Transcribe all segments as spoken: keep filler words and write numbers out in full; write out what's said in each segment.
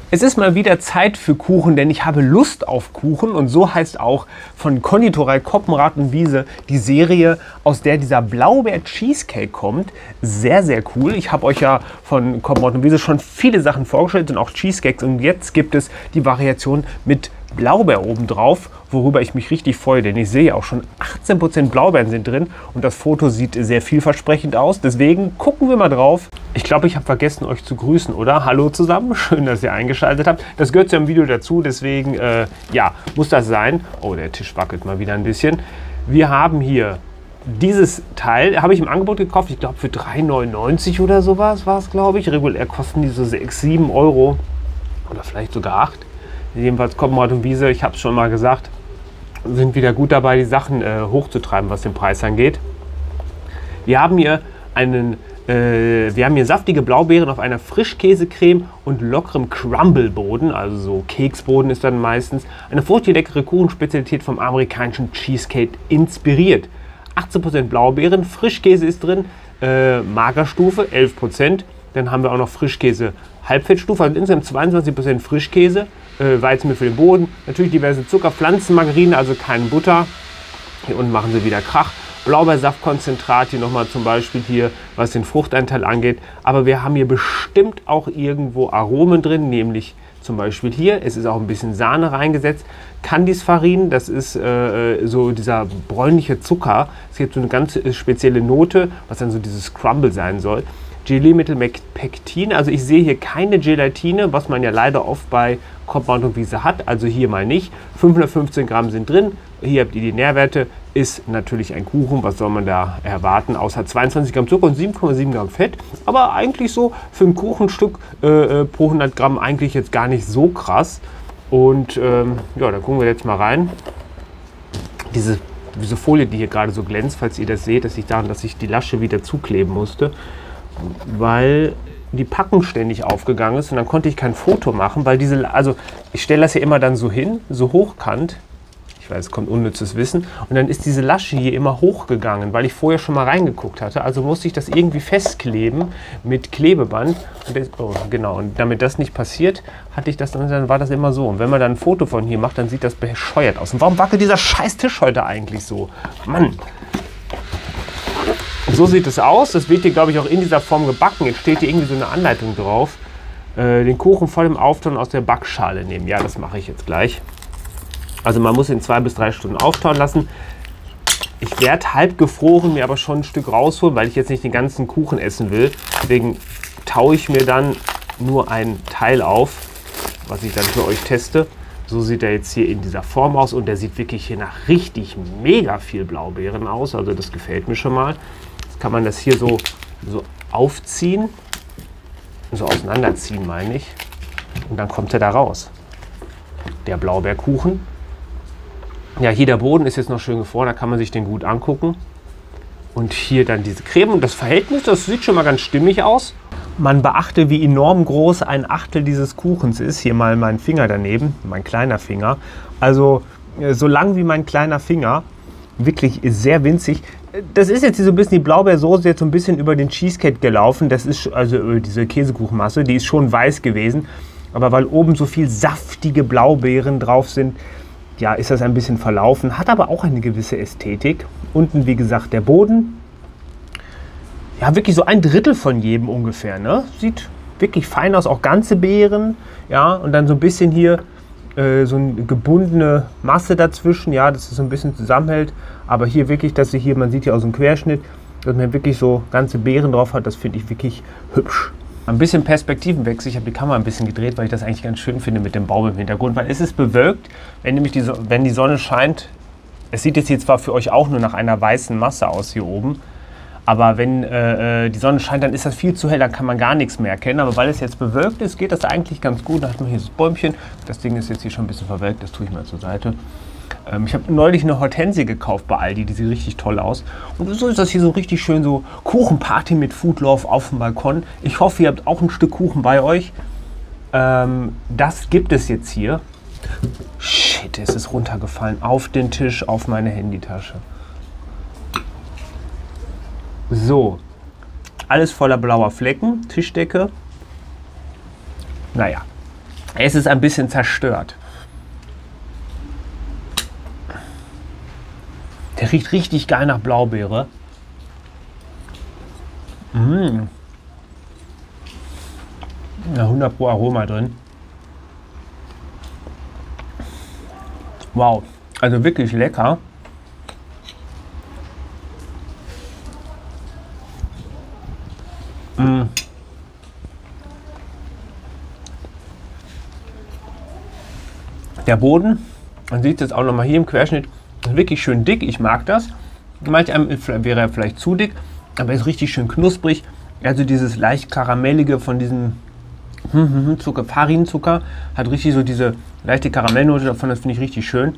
Es ist mal wieder Zeit für Kuchen, denn ich habe Lust auf Kuchen und so heißt auch von Konditorei Koppenrad und Wiese die Serie, aus der dieser Blaubeer-Cheesecake kommt. Sehr, sehr cool. Ich habe euch ja von Koppenrad und Wiese schon viele Sachen vorgestellt und auch Cheesecakes und jetzt gibt es die Variation mit Blaubeer obendrauf, worüber ich mich richtig freue, denn ich sehe auch schon achtzehn Prozent Blaubeeren sind drin und das Foto sieht sehr vielversprechend aus. Deswegen gucken wir mal drauf. Ich glaube, ich habe vergessen, euch zu grüßen, oder? Hallo zusammen, schön, dass ihr eingeschaltet habt. Das gehört zu einem Video dazu, deswegen, äh, ja, muss das sein. Oh, der Tisch wackelt mal wieder ein bisschen. Wir haben hier dieses Teil, habe ich im Angebot gekauft, ich glaube für drei neunundneunzig oder sowas war es, glaube ich. Regulär kosten die so sechs, sieben Euro oder vielleicht sogar acht. Jedenfalls Koppenrad und Wiese, ich habe es schon mal gesagt, sind wieder gut dabei, die Sachen äh, hochzutreiben, was den Preis angeht. Wir haben hier einen, äh, wir haben hier saftige Blaubeeren auf einer Frischkäsecreme und lockerem Crumble-Boden, also so Keksboden ist dann meistens. Eine fruchtige, leckere Kuchenspezialität vom amerikanischen Cheesecake inspiriert. achtzehn Prozent Blaubeeren, Frischkäse ist drin, äh, Magerstufe elf Prozent. Dann haben wir auch noch Frischkäse Halbfettstufe, also insgesamt zweiundzwanzig Prozent Frischkäse. Weizenmehl für den Boden, natürlich diverse Zucker, Pflanzenmargarine, also keine Butter. Hier unten machen sie wieder Krach. Blaubeersaftkonzentrat hier nochmal zum Beispiel hier, was den Fruchteinteil angeht. Aber wir haben hier bestimmt auch irgendwo Aromen drin, nämlich zum Beispiel hier, es ist auch ein bisschen Sahne reingesetzt. Kandisfarin, das ist äh, so dieser bräunliche Zucker. Es gibt so eine ganz spezielle Note, was dann so dieses Crumble sein soll. Gelee-Mittel Pektin, also ich sehe hier keine Gelatine, was man ja leider oft bei Koppenrad und Wiese hat, also hier mal nicht. fünfhundertfünfzehn Gramm sind drin, hier habt ihr die Nährwerte, ist natürlich ein Kuchen, was soll man da erwarten, außer zweiundzwanzig Gramm Zucker und sieben Komma sieben Gramm Fett, aber eigentlich so für ein Kuchenstück äh, pro hundert Gramm eigentlich jetzt gar nicht so krass. Und ähm, ja, dann gucken wir jetzt mal rein. Diese, diese Folie, die hier gerade so glänzt, falls ihr das seht, das liegt daran, dass ich die Lasche wieder zukleben musste, weil die Packung ständig aufgegangen ist und dann konnte ich kein Foto machen, weil diese, also ich stelle das hier immer dann so hin, so hochkant, ich weiß, es kommt unnützes Wissen, und dann ist diese Lasche hier immer hochgegangen, weil ich vorher schon mal reingeguckt hatte, also musste ich das irgendwie festkleben mit Klebeband und das, oh, genau, und damit das nicht passiert, hatte ich das, dann war das immer so und wenn man dann ein Foto von hier macht, dann sieht das bescheuert aus. Und warum wackelt dieser scheiß Tisch heute eigentlich so? Mann! So sieht es aus. Das wird hier, glaube ich, auch in dieser Form gebacken. Jetzt steht hier irgendwie so eine Anleitung drauf. Äh, den Kuchen vor dem Auftauen aus der Backschale nehmen. Ja, das mache ich jetzt gleich. Also man muss ihn zwei bis drei Stunden auftauen lassen. Ich werde halb gefroren mir aber schon ein Stück rausholen, weil ich jetzt nicht den ganzen Kuchen essen will. Deswegen taue ich mir dann nur einen Teil auf, was ich dann für euch teste. So sieht er jetzt hier in dieser Form aus und der sieht wirklich hier nach richtig mega viel Blaubeeren aus. Also das gefällt mir schon mal. Jetzt kann man das hier so, so aufziehen, so auseinanderziehen meine ich. Und dann kommt er da raus. Der Blaubeerkuchen. Ja, hier der Boden ist jetzt noch schön gefroren, da kann man sich den gut angucken. Und hier dann diese Creme und das Verhältnis, das sieht schon mal ganz stimmig aus. Man beachte, wie enorm groß ein Achtel dieses Kuchens ist. Hier mal mein Finger daneben, mein kleiner Finger. Also so lang wie mein kleiner Finger. Wirklich sehr winzig. Das ist jetzt hier so ein bisschen die Blaubeersoße jetzt so ein bisschen über den Cheesecake gelaufen. Das ist also diese Käsekuchenmasse, die ist schon weiß gewesen. Aber weil oben so viel saftige Blaubeeren drauf sind, ja, ist das ein bisschen verlaufen. Hat aber auch eine gewisse Ästhetik. Unten, wie gesagt, der Boden. Ja, wirklich so ein Drittel von jedem ungefähr, ne? Sieht wirklich fein aus, auch ganze Beeren, ja, und dann so ein bisschen hier äh, so eine gebundene Masse dazwischen, ja, dass es so ein bisschen zusammenhält, aber hier wirklich, dass sie hier, man sieht hier aus dem Querschnitt, dass man wirklich so ganze Beeren drauf hat, das finde ich wirklich hübsch. Ein bisschen Perspektivenwechsel, ich habe die Kamera ein bisschen gedreht, weil ich das eigentlich ganz schön finde mit dem Baum im Hintergrund, weil es ist bewölkt, wenn nämlich die, so wenn die Sonne scheint, es sieht jetzt hier zwar für euch auch nur nach einer weißen Masse aus hier oben, aber wenn äh, die Sonne scheint, dann ist das viel zu hell, dann kann man gar nichts mehr erkennen. Aber weil es jetzt bewölkt ist, geht das eigentlich ganz gut. Da hat man hier das Bäumchen. Das Ding ist jetzt hier schon ein bisschen verwelkt, das tue ich mal zur Seite. Ähm, ich habe neulich eine Hortensie gekauft bei Aldi, die sieht richtig toll aus. Und so ist das hier so richtig schön, so Kuchenparty mit Foodlove auf dem Balkon. Ich hoffe, ihr habt auch ein Stück Kuchen bei euch. Ähm, das gibt es jetzt hier. Shit, es ist runtergefallen auf den Tisch, auf meine Handytasche. So, alles voller blauer Flecken, Tischdecke. Naja, Es ist ein bisschen zerstört. Der riecht richtig geil nach Blaubeere. Mmh. Ja, hundert Pro Aroma drin. Wow, also wirklich lecker. Mmh. Der Boden, man sieht es auch noch mal hier im Querschnitt, ist wirklich schön dick. Ich mag das. Manch einem wäre er vielleicht zu dick, aber ist richtig schön knusprig. Also dieses leicht karamellige von diesem Zucker, Farinzucker, hat richtig so diese leichte Karamellnote davon. Das finde ich richtig schön.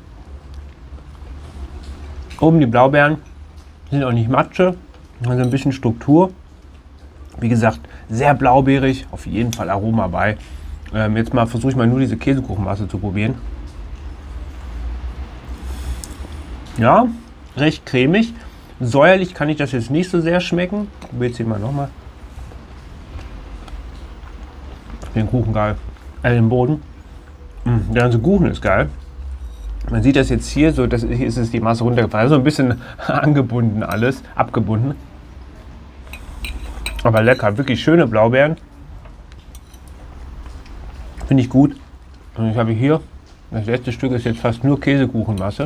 Oben die Blaubeeren sind auch nicht Matsche, also ein bisschen Struktur. Wie gesagt, sehr blaubeerig, auf jeden Fall Aroma bei. Ähm, jetzt mal versuche ich mal nur diese Käsekuchenmasse zu probieren. Ja, recht cremig. Säuerlich kann ich das jetzt nicht so sehr schmecken. Ich probiere jetzt hier mal nochmal. Den Kuchen geil. Äh, den Boden. Der ganze Kuchen ist geil. Man sieht das jetzt hier, so das, hier ist es die Masse runtergefallen. Also ein bisschen angebunden alles, abgebunden. Aber lecker, wirklich schöne Blaubeeren. Finde ich gut. Und ich habe hier, das letzte Stück ist jetzt fast nur Käsekuchenmasse.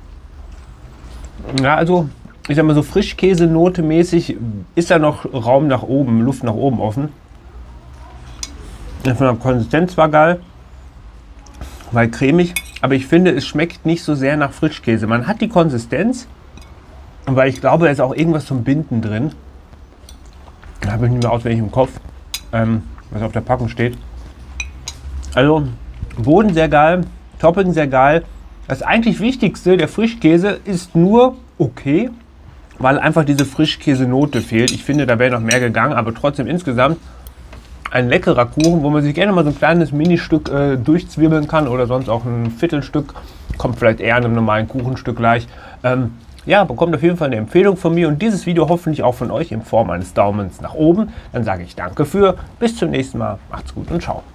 Ja, also ich sag mal so Frischkäsenote mäßig ist da noch Raum nach oben, Luft nach oben offen. Von der Konsistenz war geil, weil cremig, aber ich finde, es schmeckt nicht so sehr nach Frischkäse. Man hat die Konsistenz, weil ich glaube, da ist auch irgendwas zum Binden drin. Da habe ich nicht mehr auswendig im Kopf, ähm, was auf der Packung steht. Also Boden sehr geil, Topping sehr geil. Das eigentlich Wichtigste, der Frischkäse, ist nur okay, weil einfach diese Frischkäsenote fehlt. Ich finde, da wäre noch mehr gegangen, aber trotzdem insgesamt ein leckerer Kuchen, wo man sich gerne mal so ein kleines Ministück äh, durchzwirbeln kann oder sonst auch ein Viertelstück. Kommt vielleicht eher an einem normalen Kuchenstück gleich. Ähm, ja, bekommt auf jeden Fall eine Empfehlung von mir und dieses Video hoffentlich auch von euch in Form eines Daumens nach oben. Dann sage ich danke für, bis zum nächsten Mal, macht's gut und ciao.